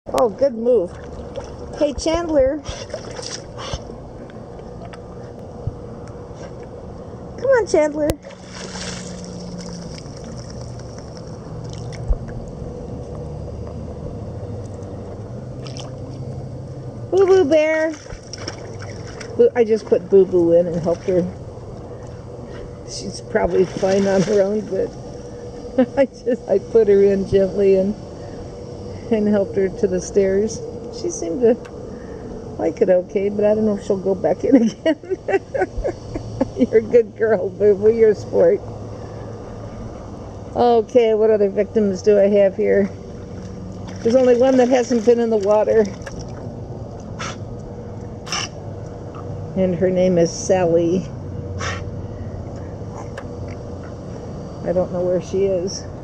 Oh, good move. Hey, Chandler. Come on, Chandler. Boo Boo Bear. I just put Boo Boo in and helped her. She's probably fine on her own, but I put her in gently and helped her to the stairs. She seemed to like it okay, but I don't know if she'll go back in again. You're a good girl, Boo Boo. You're a sport. Okay, what other victims do I have here? There's only one that hasn't been in the water. And her name is Sally. I don't know where she is.